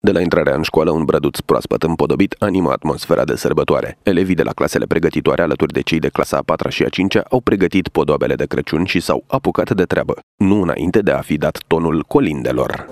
De la intrarea în școală, un brăduț proaspăt împodobit animă atmosfera de sărbătoare. Elevii de la clasele pregătitoare, alături de cei de clasa a 4-a și a 5-a, au pregătit podoabele de Crăciun și s-au apucat de treabă, nu înainte de a fi dat tonul colindelor.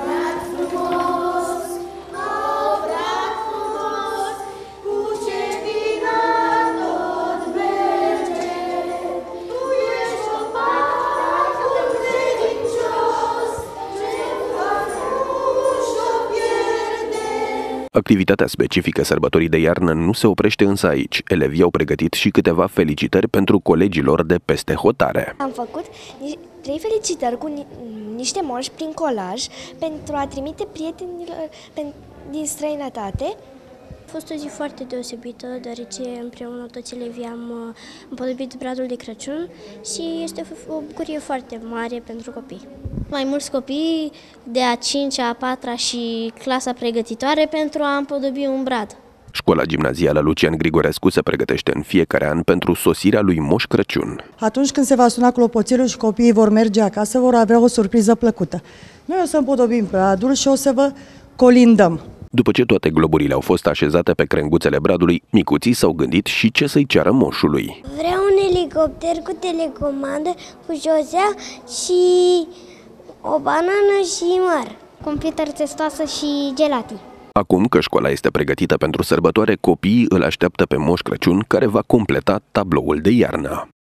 Activitatea specifică sărbătorii de iarnă nu se oprește însă aici. Elevii au pregătit și câteva felicitări pentru colegilor de peste hotare. Am făcut 3 felicitări cu niște moși prin colaj pentru a trimite prietenilor din străinătate. A fost o zi foarte deosebită, deoarece împreună toți elevii am împodobit bradul de Crăciun și este o bucurie foarte mare pentru copii. Mai mulți copii de a 5-a, a 4-a și clasa pregătitoare pentru a împodobi un brad. Școala gimnazială Lucian Grigorescu se pregătește în fiecare an pentru sosirea lui Moș Crăciun. Atunci când se va suna clopoțelul și copiii vor merge acasă, vor avea o surpriză plăcută. Noi o să împodobim bradul și o să vă colindăm. După ce toate globurile au fost așezate pe crenguțele bradului, micuții s-au gândit și ce să-i ceară moșului. Vreau un elicopter cu telecomandă, cu șosea și o banană și măr, computer testoasă și gelati. Acum că școala este pregătită pentru sărbătoare, copiii îl așteaptă pe Moș Crăciun, care va completa tabloul de iarnă.